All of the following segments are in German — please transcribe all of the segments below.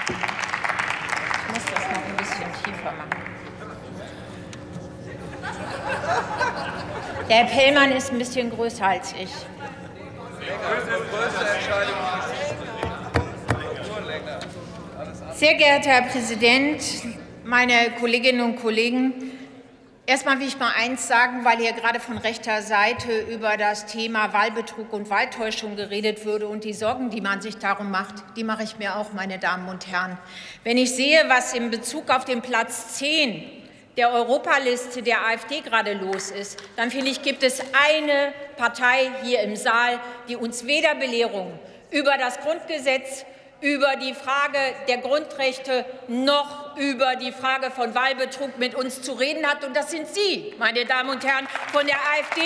Ich muss das noch ein bisschen tiefer machen. Der Herr Pellmann ist ein bisschen größer als ich. Sehr geehrter Herr Präsident, meine Kolleginnen und Kollegen! Erstmal will ich mal eins sagen, weil hier gerade von rechter Seite über das Thema Wahlbetrug und Wahltäuschung geredet wurde und die Sorgen, die man sich darum macht, die mache ich mir auch, meine Damen und Herren. Wenn ich sehe, was in Bezug auf den Platz 10 der Europaliste der AfD gerade los ist, dann finde ich, gibt es eine Partei hier im Saal, die uns weder Belehrungen über das Grundgesetz, über die Frage der Grundrechte noch über die Frage von Wahlbetrug mit uns zu reden hat. Und das sind Sie, meine Damen und Herren von der AfD.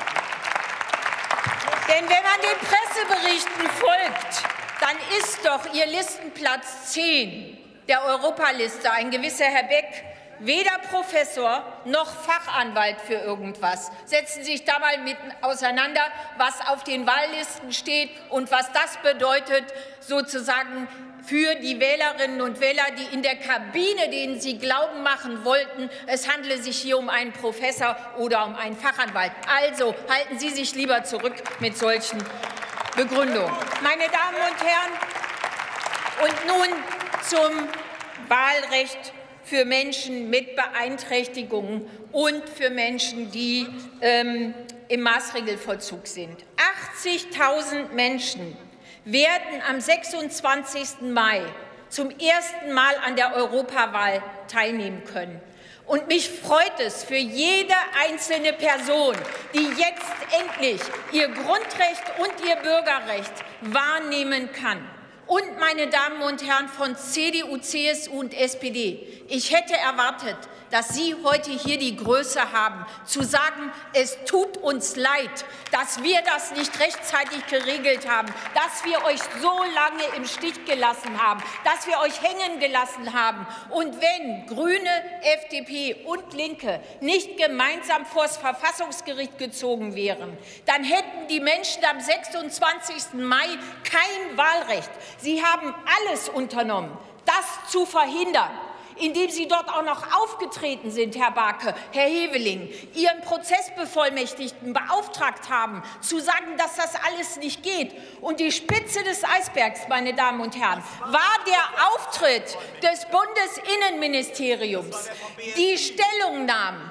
Denn wenn man den Presseberichten folgt, dann ist doch Ihr Listenplatz 10 der Europaliste ein gewisser Herr Beck weder Professor noch Fachanwalt für irgendwas. Setzen Sie sich da mal mit auseinander, was auf den Wahllisten steht und was das bedeutet, sozusagen für die Wählerinnen und Wähler, die in der Kabine, denen Sie glauben machen wollten, es handle sich hier um einen Professor oder um einen Fachanwalt. Also halten Sie sich lieber zurück mit solchen Begründungen. Meine Damen und Herren, und nun zum Wahlrecht für Menschen mit Beeinträchtigungen und für Menschen, die im Maßregelvollzug sind. 80.000 Menschen werden am 26. Mai zum ersten Mal an der Europawahl teilnehmen können. Und mich freut es für jede einzelne Person, die jetzt endlich ihr Grundrecht und ihr Bürgerrecht wahrnehmen kann. Und, meine Damen und Herren von CDU, CSU und SPD, ich hätte erwartet, dass Sie heute hier die Größe haben, zu sagen, es tut uns leid, dass wir das nicht rechtzeitig geregelt haben, dass wir euch so lange im Stich gelassen haben, dass wir euch hängen gelassen haben. Und wenn Grüne, FDP und Linke nicht gemeinsam vor das Verfassungsgericht gezogen wären, dann hätten die Menschen am 26. Mai kein Wahlrecht. Sie haben alles unternommen, das zu verhindern, indem Sie dort auch noch aufgetreten sind, Herr Barke, Herr Heveling, Ihren Prozessbevollmächtigten beauftragt haben, zu sagen, dass das alles nicht geht. Und die Spitze des Eisbergs, meine Damen und Herren, war der Auftritt des Bundesinnenministeriums. Die Stellungnahme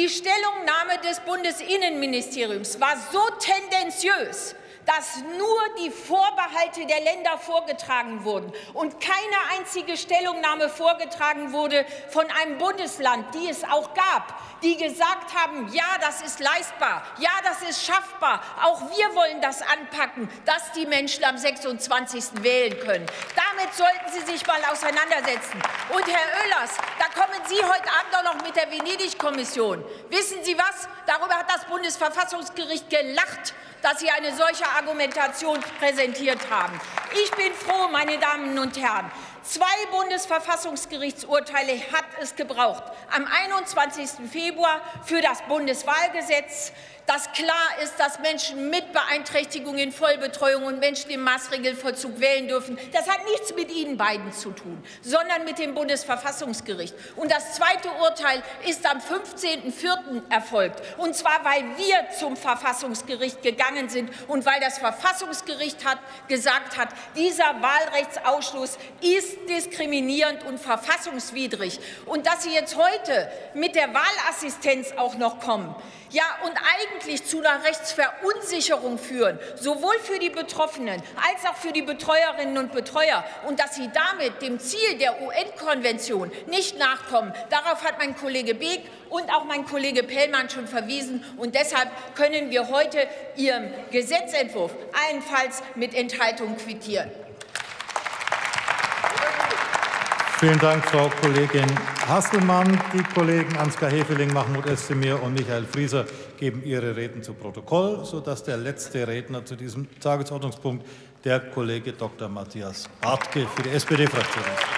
des Bundesinnenministeriums war so tendenziös, dass nur die Vorbehalte der Länder vorgetragen wurden und keine einzige Stellungnahme vorgetragen wurde von einem Bundesland, die es auch gab, die gesagt haben, ja, das ist leistbar, ja, das ist schaffbar, auch wir wollen das anpacken, dass die Menschen am 26. wählen können. Damit sollten Sie sich mal auseinandersetzen. Und Herr Oehlers, da kommen Sie heute Abend auch noch mit der Venedig-Kommission. Wissen Sie was? Darüber hat das Bundesverfassungsgericht gelacht, dass Sie eine solche Argumentation präsentiert haben. Ich bin froh, meine Damen und Herren, 2 Bundesverfassungsgerichtsurteile hat es gebraucht. Am 21. Februar für das Bundeswahlgesetz, das klar ist, dass Menschen mit Beeinträchtigung in Vollbetreuung und Menschen im Maßregelvollzug wählen dürfen. Das hat nichts mit Ihnen beiden zu tun, sondern mit dem Bundesverfassungsgericht. Und das zweite Urteil ist am 15.04. erfolgt. Und zwar, weil wir zum Verfassungsgericht gegangen sind und weil das Verfassungsgericht gesagt hat, dieser Wahlrechtsausschluss ist diskriminierend und verfassungswidrig. Und dass Sie jetzt heute mit der Wahlassistenz auch noch kommen, ja, und eigentlich zu einer Rechtsverunsicherung führen, sowohl für die Betroffenen als auch für die Betreuerinnen und Betreuer, und dass Sie damit dem Ziel der UN-Konvention nicht nachkommen, darauf hat mein Kollege Beek und auch mein Kollege Pellmann schon verwiesen. Und deshalb können wir heute Ihrem Gesetzentwurf allenfalls mit Enthaltung quittieren. Vielen Dank, Frau Kollegin Hasselmann. Die Kollegen Ansgar Heveling, Mahmoud Özdemir und Michael Frieser geben ihre Reden zu Protokoll, sodass der letzte Redner zu diesem Tagesordnungspunkt der Kollege Dr. Matthias Bartke für die SPD-Fraktion ist.